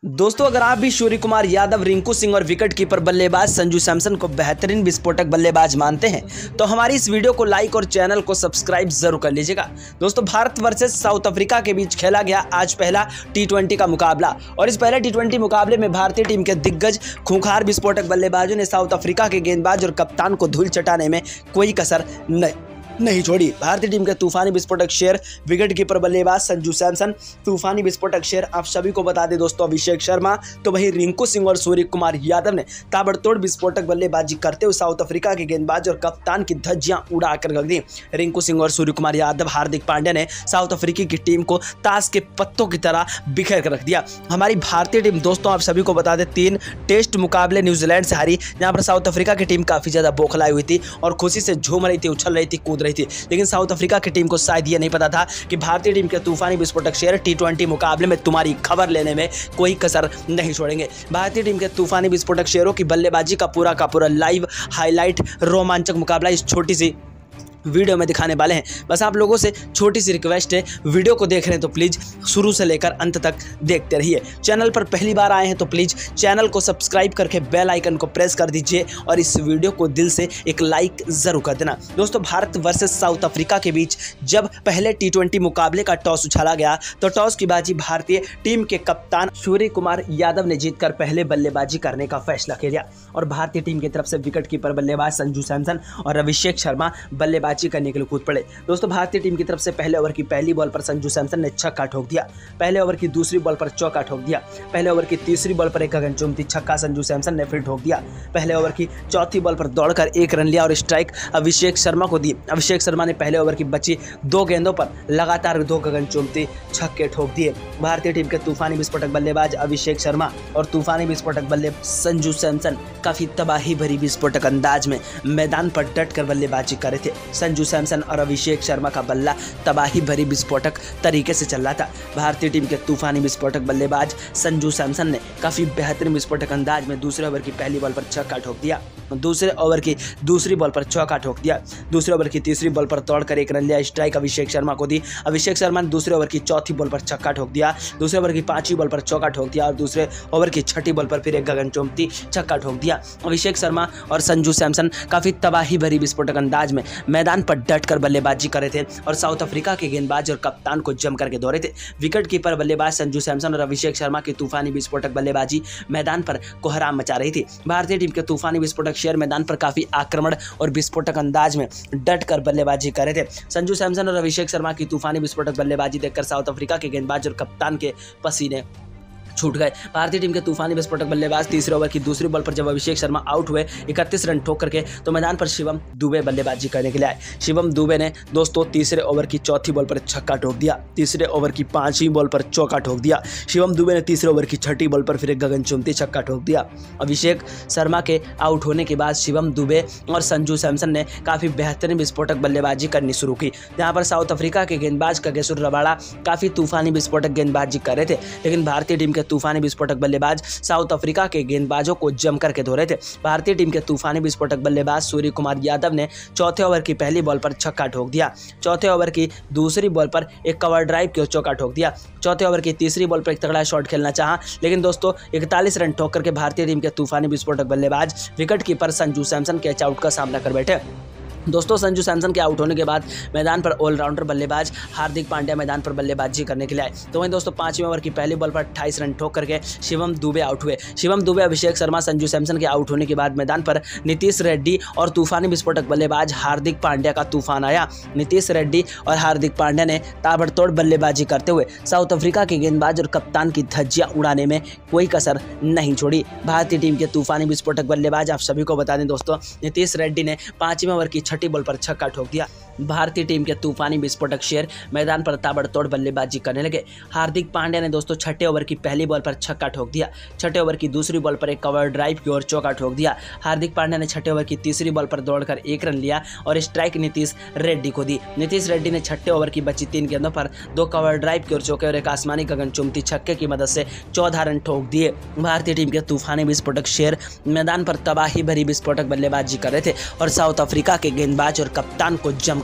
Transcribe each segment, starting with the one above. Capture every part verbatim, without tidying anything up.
दोस्तों, अगर आप भी सूर्य कुमार यादव, रिंकू सिंह और विकेट कीपर बल्लेबाज संजू सैमसन को बेहतरीन विस्फोटक बल्लेबाज मानते हैं तो हमारी इस वीडियो को लाइक और चैनल को सब्सक्राइब जरूर कर लीजिएगा। दोस्तों, भारत वर्सेस साउथ अफ्रीका के बीच खेला गया आज पहला टी ट्वेंटी का मुकाबला और इस पहले टी ट्वेंटी मुकाबले में भारतीय टीम के दिग्गज खूंखार विस्फोटक बल्लेबाजों ने साउथ अफ्रीका के गेंदबाज और कप्तान को धूल चटाने में कोई कसर नहीं नहीं छोड़ी। भारतीय टीम के तूफानी विस्फोटक शेर विकेट कीपर बल्लेबाज संजू सैमसन, तूफानी विस्फोटक शेर आप सभी को बता दें दोस्तों अभिषेक शर्मा, तो वहीं रिंकू सिंह और सूर्य कुमार यादव ने ताबड़तोड़ विस्फोटक बल्लेबाजी करते हुए साउथ अफ्रीका के गेंदबाज और कप्तान की धज्जियां उड़ाकर रख दी। रिंकू सिंह और सूर्य कुमार यादव, हार्दिक पांड्या ने साउथ अफ्रीकी की टीम को ताश के पत्तों की तरह बिखेर कर रख दिया। हमारी भारतीय टीम दोस्तों आप सभी को बता दें तीन टेस्ट मुकाबले न्यूजीलैंड से हारी, जहां पर साउथ अफ्रीका की टीम काफी ज्यादा बौखलाई हुई थी और खुशी से झूम रही थी, उछल रही थी, कूद रही थी। लेकिन साउथ अफ्रीका की टीम को शायद ये नहीं पता था कि भारतीय टीम के तूफानी विस्फोटक शेर टी ट्वेंटी मुकाबले में तुम्हारी खबर लेने में कोई कसर नहीं छोड़ेंगे। भारतीय टीम के तूफानी विस्फोटक शेरों की बल्लेबाजी का पूरा का पूरा लाइव हाईलाइट रोमांचक मुकाबला इस छोटी सी वीडियो में दिखाने वाले हैं। बस आप लोगों से छोटी सी रिक्वेस्ट है, वीडियो को देख रहे हैं तो प्लीज़ शुरू से लेकर अंत तक देखते रहिए। चैनल पर पहली बार आए हैं तो प्लीज़ चैनल को सब्सक्राइब करके बेल आइकन को प्रेस कर दीजिए और इस वीडियो को दिल से एक लाइक ज़रूर कर देना। दोस्तों, भारत वर्सेस साउथ अफ्रीका के बीच जब पहले टी ट्वेंटी मुकाबले का टॉस उछाला गया तो टॉस की बाजी भारतीय टीम के कप्तान सूर्य कुमार यादव ने जीतकर पहले बल्लेबाजी करने का फैसला किया और भारतीय टीम की तरफ से विकेट कीपर बल्लेबाज संजू सैमसन और अभिषेक शर्मा बल्लेबाजी करने के लिए कूद पड़े। दोस्तों, भारतीय टीम की तरफ से पहले ओवर की पहली बॉल पर संजू सैमसन ने छक्का ठोक दिया, पहले ओवर की दूसरी बॉल पर चौका ठोक दिया, पहले ओवर की तीसरी बॉल पर एक गगनचुंबी छक्का संजू सैमसन ने फिर ठोक दिया, पहले ओवर की चौथी बॉल पर दौड़कर एक रन लिया और स्ट्राइक अभिषेक शर्मा को दी। अभिषेक शर्मा ने पहले ओवर की बची दो गेंदों पर लगातार दो गगनचुंबी छक्के ठोक दिए। भारतीय टीम के तूफानी विस्फोटक बल्लेबाज अभिषेक शर्मा और तूफानी विस्फोटक बल्लेबाज संजू सैमसन काफी तबाही भरी विस्फोटक अंदाज में मैदान पर डटकर बल्लेबाजी कर रहे थे। संजू सैमसन और अभिषेक शर्मा का बल्ला तबाही भरी विस्फोटक तरीके से चल रहा था। भारतीय टीम के तूफानी विस्फोटक बल्लेबाज संजू सैमसन ने काफी बेहतरीन विस्फोटक अंदाज में दूसरे ओवर की पहली बॉल पर छक्का ठोक दिया, दूसरे ओवर की दूसरी बॉल पर चौका ठोक दिया, दूसरे ओवर की तीसरी बॉल पर तोड़कर एक रन लिया, स्ट्राइक अभिषेक शर्मा को दी। अभिषेक शर्मा ने दूसरे ओवर की चौथी बॉल पर छक्का ठोक दिया, दूसरे ओवर की पांचवी बॉल पर चौका ठोक दिया और दूसरे ओवर की छठी बॉल पर फिर एक गगनचुंबी छक्का ठोक दिया। अभिषेक शर्मा और संजू सैमसन काफी तबाही भरी विस्फोटक अंदाज में मैदान पर डटकर बल्लेबाजी कर रहे थे और साउथ अफ्रीका के गेंदबाज और कप्तान को जम करके दौड़े थे। विकेट कीपर बल्लेबाज संजू सैमसन और अभिषेक शर्मा की तूफानी विस्फोटक बल्लेबाजी मैदान पर कोहराम मचा रही थी। भारतीय टीम के तूफानी विस्फोटक शेर मैदान पर काफी आक्रमण और विस्फोटक अंदाज में डटकर बल्लेबाजी कर रहे थे। संजू सैमसन और अभिषेक शर्मा की तूफानी विस्फोटक बल्लेबाजी देखकर साउथ अफ्रीका के गेंदबाज और कप्तान के पसीने छूट गए। भारतीय टीम के तूफानी विस्फोटक बल्लेबाज तीसरे ओवर की दूसरी बॉल पर जब अभिषेक शर्मा आउट हुए इकतीस रन ठोक करके तो मैदान पर शिवम दुबे बल्लेबाजी करने के लिए आए। शिवम दुबे ने दोस्तों तीसरे ओवर की चौथी बॉल पर छक्का ठोक दिया, तीसरे ओवर की पांचवी बॉल पर चौका ठोक दिया। शिवम दुबे ने तीसरे ओवर की छठी बॉल पर फिर एक गगनचुंबी छक्का ठोक दिया। अभिषेक शर्मा के आउट होने के बाद शिवम दुबे और संजू सैमसन ने काफी बेहतरीन विस्फोटक बल्लेबाजी करनी शुरू की, जहां पर साउथ अफ्रीका के गेंदबाज कगेसुर रबाड़ा काफी तूफानी विस्फोटक गेंदबाजी कर रहे थे। लेकिन भारतीय टीम के तूफानी विस्फोटक बल्लेबाज साउथ अफ्रीका के गेंदबाजों को जम करके धो रहे थे। भारतीय टीम के तूफानी विस्फोटक बल्लेबाज सूर्य कुमार यादव ने चौथे ओवर की पहली बॉल पर छक्का ठोक दिया, चौथे ओवर की दूसरी बॉल पर एक कवर ड्राइव की ओर चौका ठोक दिया, चौथे ओवर की तीसरी बॉल पर एक तगड़ा शॉट खेलना चाहा, लेकिन दोस्तों इकतालीस रन ठोक करके भारतीय टीम के तूफानी विस्फोटक बल्लेबाज विकेट कीपर संजू सैमसन के आउट का सामना कर बैठे। दोस्तों, संजू सैमसन के आउट होने के बाद मैदान पर ऑलराउंडर बल्लेबाज हार्दिक पांड्या मैदान पर बल्लेबाजी करने के लिए आए। तो वहीं दोस्तों पांचवें ओवर की पहली बॉल पर अट्ठाईस रन ठोक करके शिवम दुबे आउट हुए। शिवम दुबे, अभिषेक शर्मा, संजू सैमसन के आउट होने के बाद मैदान पर नीतीश रेड्डी और तूफानी विस्फोटक बल्लेबाज हार्दिक पांड्या का तूफान आया। नीतीश रेड्डी और हार्दिक पांड्या ने ताबड़तोड़ बल्लेबाजी करते हुए साउथ अफ्रीका के गेंदबाज और कप्तान की धज्जियां उड़ाने में कोई कसर नहीं छोड़ी। भारतीय टीम के तूफानी विस्फोटक बल्लेबाज आप सभी को बता दें दोस्तों नीतीश रेड्डी ने पांचवें ओवर की छठी बॉल पर छक्का ठोक दिया। भारतीय टीम के तूफानी विस्फोटक शेर मैदान पर ताबड़तोड़ बल्लेबाजी करने लगे। हार्दिक पांड्या ने दोस्तों छठे ओवर की पहली बॉल पर छक्का ठोक दिया, छठे ओवर की दूसरी बॉल पर एक कवर ड्राइव की ओर चौका ठोक दिया। हार्दिक पांड्या ने छठे ओवर की तीसरी बॉल पर दौड़कर एक रन लिया और स्ट्राइक नीतीश रेड्डी को दी। नीतीश रेड्डी ने छठे ओवर की बची तीन गेंदों पर दो कवर ड्राइव की ओर चौके और एक आसमानी गगनचुंबी छक्के की मदद से चौदह रन ठोक दिए। भारतीय टीम के तूफानी विस्फोटक शेर मैदान पर तबाही भरी विस्फोटक बल्लेबाजी कर रहे थे और साउथ अफ्रीका के गेंदबाज और कप्तान को जम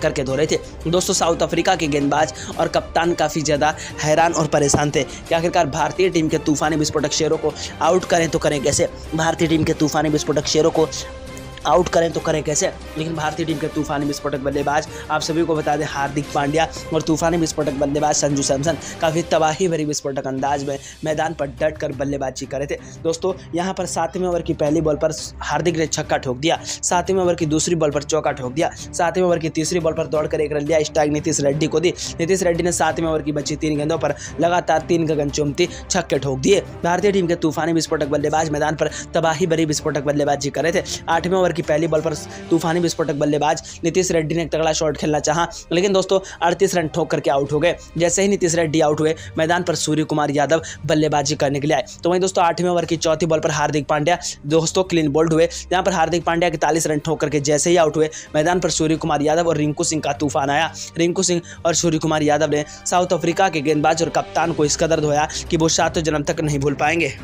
करके धो रहे थे। दोस्तों साउथ अफ्रीका के गेंदबाज और कप्तान काफ़ी ज़्यादा हैरान और परेशान थे कि आखिरकार भारतीय टीम के तूफानी विस्फोटक शेरों को आउट करें तो करें कैसे, भारतीय टीम के तूफानी विस्फोटक शेरों को आउट करें तो करें कैसे। लेकिन भारतीय टीम के तूफानी विस्फोटक बल्लेबाज आप सभी को बता दें हार्दिक पांड्या और तूफानी विस्फोटक बल्लेबाज संजू सैमसन काफ़ी तबाही भरी विस्फोटक अंदाज में मैदान पर डट कर बल्लेबाजी कर रहे थे। दोस्तों यहां पर सातवें ओवर की पहली बॉल पर हार्दिक ने छक्का ठोक दिया, सातवें ओवर की दूसरी बॉल पर चौका ठोक दिया, सातवें ओवर की तीसरी बॉल पर दौड़कर एक रन लिया, स्ट्राइक नीतीश रेड्डी को दी। नीतीश रेड्डी ने सातवें ओवर की बची तीन गेंदों पर लगातार तीन गगनचुंबी छक्के ठोक दिए। भारतीय टीम के तूफानी विस्फोटक बल्लेबाज मैदान पर तबाही भरी विस्फोटक बल्लेबाजी कर रहे थे। आठवें ओवर की पहली बॉल पर तूफानी विस्फोटक बल्लेबाज नीतीश रेड्डी ने एक तगड़ा शॉट खेलना चाहा, लेकिन दोस्तों अड़तीस रन ठोक करके आउट हो गए। जैसे ही नीतीश रेड्डी आउट हुए मैदान पर सूर्य कुमार यादव बल्लेबाजी करने के लिए आए। तो वहीं दोस्तों आठवें ओवर की चौथी बॉल पर हार्दिक पांड्या दोस्तों क्लीन बोल्ड हुए। यहाँ पर हार्दिक पांड्या इकतालीस रन ठोक करके जैसे ही आउट हुए मैदान पर सूर्य कुमार यादव और रिंकू सिंह का तूफान आया। रिंकू सिंह और सूर्य कुमार यादव ने साउथ अफ्रीका के गेंदबाज और कप्तान को इस कदर धोया कि वो सातों जन्म तक नहीं भूल पाएंगे।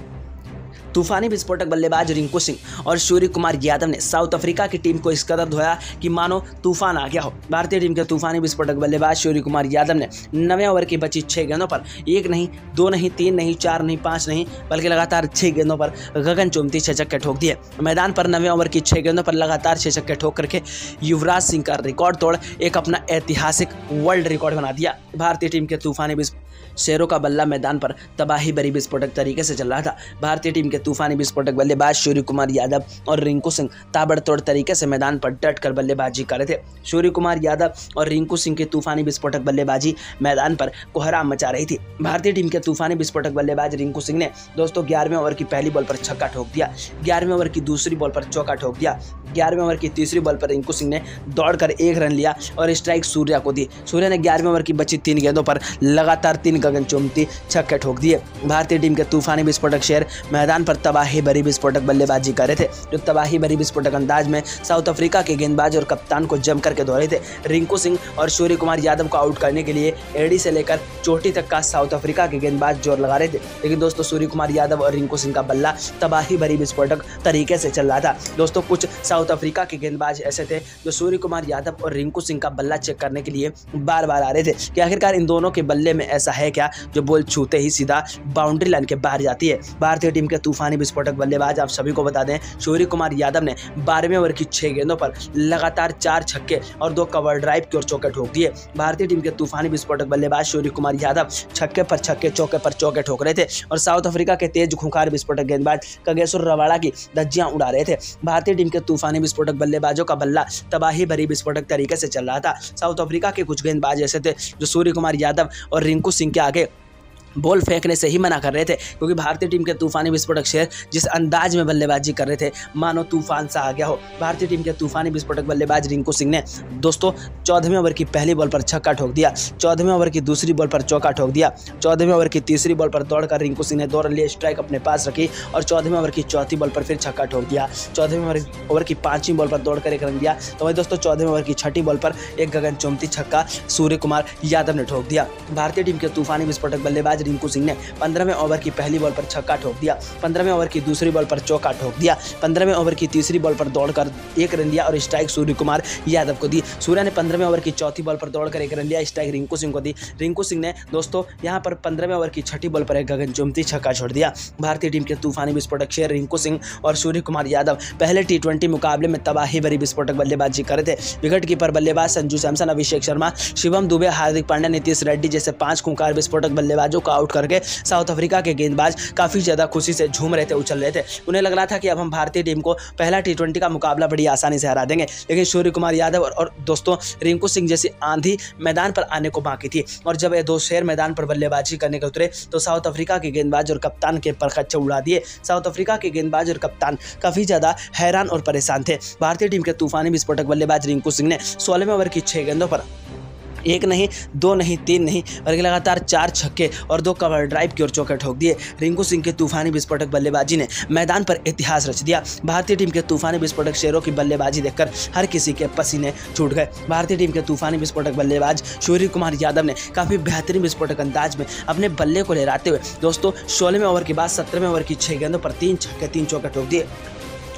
तूफानी विस्फोटक बल्लेबाज रिंकू सिंह और सूर्य कुमार यादव ने साउथ अफ्रीका की टीम को इस कदर धोया कि मानो तूफान आ गया हो। भारतीय टीम के तूफानी विस्फोटक बल्लेबाज सूर्य कुमार यादव ने नवें ओवर की बची छह गेंदों पर एक नहीं, दो नहीं, तीन नहीं, चार नहीं, पाँच नहीं, बल्कि लगातार छह गेंदों पर गगनचुंबी छह छक्के ठोक दिए। मैदान पर नवें ओवर की छह गेंदों पर लगातार छह छक्के ठोक करके युवराज सिंह का रिकॉर्ड तोड़ एक अपना ऐतिहासिक वर्ल्ड रिकॉर्ड बना दिया। भारतीय टीम के तूफानी शेरों का बल्ला मैदान पर तबाही भरी विस्फोटक तरीके से चल रहा था। भारतीय टीम के तूफानी विस्फोटक बल्लेबाज सूर्य कुमार यादव और रिंकू सिंह ताबड़तोड़ तरीके से मैदान पर डट कर बल्लेबाजी कर रहे थे। सूर्य कुमार यादव और रिंकू सिंह की तूफानी विस्फोटक बल्लेबाजी मैदान पर कोहराम मचा रही थी। भारतीय टीम के तूफानी विस्फोटक बल्लेबाज रिंकू सिंह ने दोस्तों ग्यारहवें ओवर की पहली बॉल पर छक्का ठोक दिया, ग्यारहवें ओवर की दूसरी बॉल पर चौका ठोक दिया, ग्यारहवें ओवर की तीसरी बॉल पर रिंकू सिंह ने दौड़कर एक रन लिया और स्ट्राइक सूर्या को दी। सूर्या ने ग्यारहवें ओवर की बची तीन गेंदों पर लगातार तीन गगनचुंबी छक्के ठोक दिए। भारतीय टीम के तूफानी विस्फोटक शेर मैदान पर तबाही भरी विस्फोटक बल्लेबाजी कर रहे थे, जो तबाही भरी विस्फोटक अंदाज में साउथ अफ्रीका के गेंदबाज और कप्तान को जम करके धो रहे थे। रिंकू सिंह और सूर्य कुमार यादव को आउट करने के लिए एडी से लेकर चोटी तक का साउथ अफ्रीका के गेंदबाज जोर लगा रहे थे, लेकिन दोस्तों सूर्य कुमार यादव और रिंकू सिंह का बल्ला तबाही भरी विस्फोटक तरीके से चल रहा था। दोस्तों कुछ साउथ अफ्रीका के गेंदबाज ऐसे थे जो सूर्य कुमार यादव और रिंकू सिंह का बल्ला चेक करने के लिए बार बार आ रहे थे कि आखिरकार इन दोनों के बल्ले में ऐसा है क्या जो बॉल छूते ही सीधा बाउंड्री लाइन के बाहर जाती है। भारतीय टीम के तूफानी विस्फोटक बल्लेबाज आप सभी को बता दें सूर्य कुमार यादव ने बारहवें ओवर की छह गेंदों पर लगातार चार छक्के और दो कवर ड्राइव की ओर चौके ठोक दिए। भारतीय टीम के तूफानी विस्फोटक बल्लेबाज सूर्य कुमार यादव छक्के पर छक्के चौके पर चौके ठोक रहे थे और साउथ अफ्रीका के तेज खूंखार विस्फोटक गेंदबाज कगेश्वर रबाड़ा की धज्जियां उड़ा रहे थे। भारतीय टीम के तूफानी विस्फोटक बल्लेबाजों का बल्ला तबाही भरी विस्फोटक तरीके से चल रहा था। साउथ अफ्रीका के कुछ गेंदबाज ऐसे थे जो सूर्य कुमार यादव और रिंकू सिंह के आगे बॉल फेंकने से ही मना कर रहे थे, क्योंकि भारतीय टीम के तूफानी विस्फोटक शेर जिस अंदाज में बल्लेबाजी कर रहे थे मानो तूफान सा आ गया हो। भारतीय टीम के तूफानी विस्फोटक बल्लेबाज रिंकू सिंह ने दोस्तों चौदहवें ओवर की पहली बॉल पर छक्का ठोक दिया, चौदहवें ओवर की दूसरी बॉल पर चौका ठोक दिया, चौदहवें ओवर की तीसरी बॉल पर दौड़कर रिंकू सिंह ने दो रन लिए, स्ट्राइक अपने पास रखी और चौदहवें ओवर की चौथी बॉल पर फिर छक्का ठोक दिया। चौदहवें ओवर की पांचवीं बॉल पर दौड़कर एक रन दिया। तो वही दोस्तों चौदहवें ओवर की छठी बॉल पर एक गगनचुंबी छक्का सूर्य कुमार यादव ने ठोक दिया। भारतीय टीम के तूफानी विस्फोटक बल्लेबाज रिंकू सिंह ने पंद्रहवें ओवर की पहली बॉल पर छक्का ठोक दिया, पंद्रहवें ओवर की दूसरी बॉल पर चौका ठोक दिया, पंद्रहवें ओवर की तीसरी बॉल पर दौड़कर एक रन दिया और स्ट्राइक सूर्य कुमार यादव को दी। सूर्या ने पंद्रहवें ओवर की चौथी बॉल पर दौड़कर एक रन लिया, स्ट्राइक रिंकू सिंह को दी। रिंकू सिंह ने दोस्तों यहां पर पंद्रहवें ओवर की छठी बॉल पर एक गगनचुंबी छक्का छोड़ दिया। भारतीय टीम के तूफानी विस्फोटक शेर रिंकू सिंह और सूर्य कुमार यादव पहले टी ट्वेंटी मुकाबले में तबाही भरी विस्फोटक बल्लेबाजी कर रहे थे। विकेट कीपर बल्लेबाज संजू सैमसन, अभिषेक शर्मा, शिवम दुबे, हार्दिक पांड्या, नीतीश रेड्डी जैसे पांच खूंखार विस्फोटक बल्लेबाजों को आउट करके साउथ अफ्रीका के गेंदबाज काफी ज्यादा खुशी से झूम रहे थे, उछल रहे थे। उन्हें लग रहा था कि अब हम भारतीय टीम को पहला टी ट्वेंटी का मुकाबला बड़ी आसानी से हरा देंगे, लेकिन सूर्य कुमार यादव और, और दोस्तों रिंकू सिंह जैसी आंधी मैदान पर आने को बाकी थी और जब ये दो शेर मैदान पर बल्लेबाजी करने के उतरे तो साउथ अफ्रीका के गेंदबाज और कप्तान के परखच्चे उड़ा दिए। साउथ अफ्रीका के गेंदबाज और कप्तान काफी ज्यादा हैरान और परेशान थे। भारतीय टीम के तूफानी विस्फोटक बल्लेबाज रिंकू सिंह ने सोलहवें ओवर की छह गेंदों पर एक नहीं, दो नहीं, तीन नहीं, बल्कि लगातार चार छक्के और दो कवर ड्राइव की ओर चौके ठोक दिए। रिंकू सिंह के तूफानी विस्फोटक बल्लेबाजी ने मैदान पर इतिहास रच दिया। भारतीय टीम के तूफानी विस्फोटक शेरों की बल्लेबाजी देखकर हर किसी के पसीने छूट गए। भारतीय टीम के तूफानी विस्फोटक बल्लेबाज सूर्य कुमार यादव ने काफ़ी बेहतरीन विस्फोटक अंदाज में अपने बल्ले को लहराते हुए दोस्तों सोलहवें ओवर के बाद सत्रहवें ओवर की छह गेंदों पर तीन छक्के तीन चौके ठोक दिए।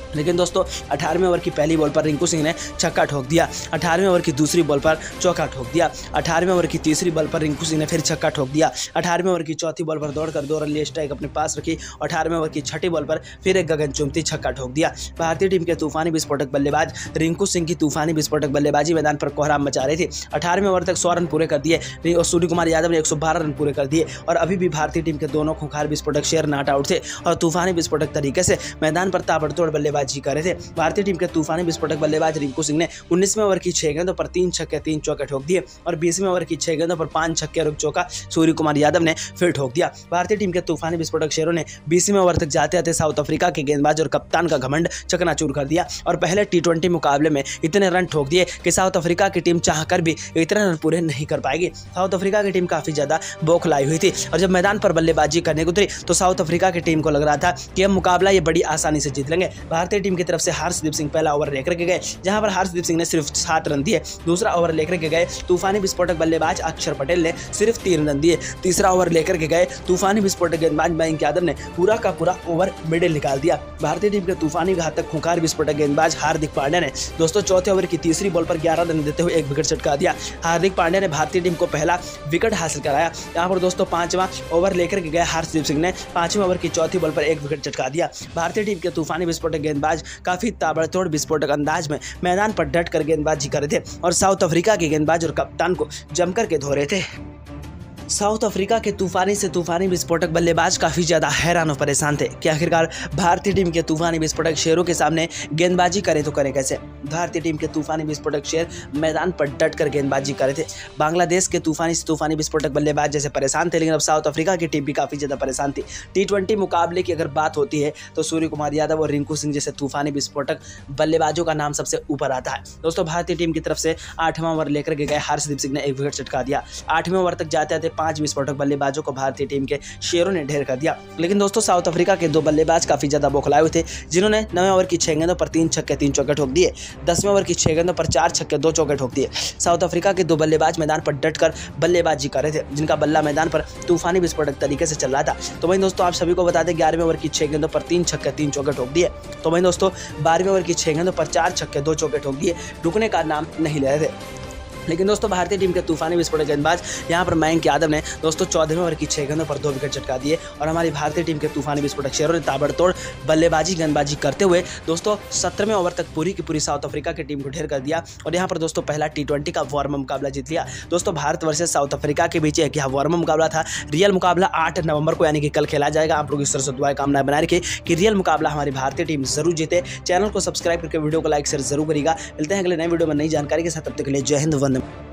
लेकिन दोस्तों अठारहवें ओवर की पहली बॉल पर रिंकू सिंह ने छक्का ठोक दिया। अठारहवें ओवर की दूसरी बॉल पर चौका ठोक दिया। अठारहवें ओवर की तीसरी बॉल पर रिंकू सिंह ने फिर छक्का ठोक दिया। अठारहवें ओवर की चौथी बॉल पर दौड़कर दो रन लिए स्ट्राइक अपने पास रखी। अठारहवें ओवर की छठी बॉल पर फिर एक गगनचुंबी छक्का ठोक दिया। भारतीय टीम के तूफानी विस्फोटक बल्लेबाज रिंकू सिंह की तूफानी विस्फोटक बल्लेबाजी मैदान पर कोहराम मचा रही थी। अठारहवें ओवर तक सौ रन पूरे कर दिए और सूर्य कुमार यादव ने एक सौ बारह रन पूरे कर दिए और अभी भी भारतीय टीम के दोनों खूंखार विस्फोटक शेर नॉट आउट थे और तूफानी विस्फोटक तरीके से मैदान पर ताबड़तोड़ बल्लेबाजी कर रहे थे। भारतीय टीम के तूफानी विस्फोटक बल्लेबाज रिंकू सिंह ने उन्नीसवें ओवर की छह गेंदों पर तीन छक्के तीन चौके ठोक दिए और बीसवें ओवर की छह गेंदों पर पांच छक्के और एक चौका सूर्य कुमार यादव ने फिर ठोक दिया। भारतीय टीम के तूफानी विस्फोटक शेरों ने बीसवें ओवर तक जाते जाते साउथ अफ्रीका के गेंदबाज और कप्तान का घमंड चकनाचूर कर दिया और पहले टी ट्वेंटी मुकाबले में इतने रन ठोक दिए कि साउथ अफ्रीका की टीम चाहकर भी इतने रन पूरे नहीं कर पाएगी। साउथ अफ्रीका की टीम काफी ज्यादा बौखलाई हुई थी और जब मैदान पर बल्लेबाजी करने उतरी तो साउथ अफ्रीका की टीम को लग रहा था कि हम मुकाबला ये बड़ी आसानी से जीत लेंगे। भारतीय टीम की तरफ से हर्षदीप सिंह पहला ओवर लेकर के गए, जहां पर हर्षदीप सिंह ने सिर्फ सात रन दिए। दूसरा ओवर लेकर के गए तूफानी विस्फोटक बल्लेबाज अक्षर पटेल ने सिर्फ तीन रन दिए। तीसरा ओवर लेकर के गए तूफानी विस्फोटक गेंदबाज मयंक यादव ने पूरा का पूरा ओवर मिडिल निकाल दिया। भारतीय टीम के तूफानी घातक खूंखार विस्फोटक गेंदबाज हार्दिक पांड्या ने दोस्तों चौथे ओवर की तीसरी बॉल पर ग्यारह रन देते हुए एक विकेट चटका दिया। हार्दिक पांड्या ने भारतीय टीम को पहला विकेट हासिल कराया। यहाँ पर दोस्तों पांचवा ओवर लेकर के गए हर्षदीप सिंह ने पांचवें ओवर की चौथी बॉल पर एक विकेट चटका दिया। भारतीय टीम के तूफानी विस्फोटक गेंदबाज काफी ताबड़तोड़ विस्फोटक अंदाज में मैदान पर डट कर गेंदबाजी कर रहे थे और साउथ अफ्रीका के गेंदबाज और कप्तान को जमकर के धो रहे थे। साउथ अफ्रीका के तूफानी से तूफानी विस्फोटक बल्लेबाज काफ़ी ज़्यादा हैरान और परेशान थे कि आखिरकार भारतीय टीम के तूफानी विस्फोटक शेरों के सामने गेंदबाजी करें तो करें कैसे। भारतीय टीम के तूफानी विस्फोटक शेर मैदान पर डट कर गेंदबाजी कर रहे थे। बांग्लादेश के तूफानी से तूफानी विस्फोटक बल्लेबाज जैसे परेशान थे, लेकिन अब साउथ अफ्रीका की टीम भी काफ़ी ज़्यादा परेशान थी। टी ट्वेंटी मुकाबले की अगर बात होती है तो सूर्य कुमार यादव और रिंकू सिंह जैसे तूफानी विस्फोटक बल्लेबाजों का नाम सबसे ऊपर आता है। दोस्तों भारतीय टीम की तरफ से आठवां ओवर लेकर के गए हर्षदीप सिंह ने एक विकेट चटका दिया। आठवें ओवर तक जाते जाते पांच विस्फोटक बल्लेबाजों को भारतीय टीम के शेरों ने ढेर कर दिया। लेकिन दोस्तों साउथ अफ्रीका के दो बल्लेबाज काफी ज्यादा बौखलाए हुए थे, जिन्होंने नवें ओवर की छह गेंदों पर तीन छक्के तीन चौके ठोक दिए। दसवें ओवर की छह गेंदों पर चार छक्के दो चौके ठोक दिए। साउथ अफ्रीका के दो बल्लेबाज मैदान पर डटकर बल्लेबाजी कर रहे थे, जिनका बल्ला मैदान पर तूफानी विस्फोटक तरीके से चल रहा था। तो वहीं दोस्तों आप सभी को बता दें ग्यारहवें ओवर की छह गेंदों पर तीन छक्के तीन चौके ठोक दिए। तो वहीं दोस्तों बारहवें ओवर की छह गेंदों पर चार छक्के दो चौके ठोक दिए। रुकने का नाम नहीं ले रहे थे। लेकिन दोस्तों भारतीय टीम के तूफानी विस्फोटक गेंदबाज यहां पर मयंक यादव ने दोस्तों चौदहवें ओवर की छह गेंदों पर दो विकेट चटका दिए और हमारी भारतीय टीम के तूफानी विस्फोटक शेरों ने ताबड़तोड़ बल्लेबाजी गेंदबाजी करते हुए दोस्तों सत्रहवें ओवर तक पूरी की पूरी साउथ अफ्रीका की टीम को ढेर कर दिया और यहां पर दोस्तों पहला टी ट्वेंटी का वार्म मुकाबला जीत लिया। दोस्तों भारत वर्सेस साउथ अफ्रीका के बीच एक वार्म मुकाबला था। रियल मुकाबला आठ नवंबर को यानी कि कल खेला जाएगा। आप लोग इस तरह से दुआ कामना बना रखिए कि रियल मुकाबला हमारी भारतीय टीम जरूर जीते। चैनल को सब्सक्राइब करके वीडियो को लाइक शेयर जरूर करेगा। मिलते हैं अगले नए वीडियो में नई जानकारी के साथ, तब तक के लिए जय हिंद, वंदे।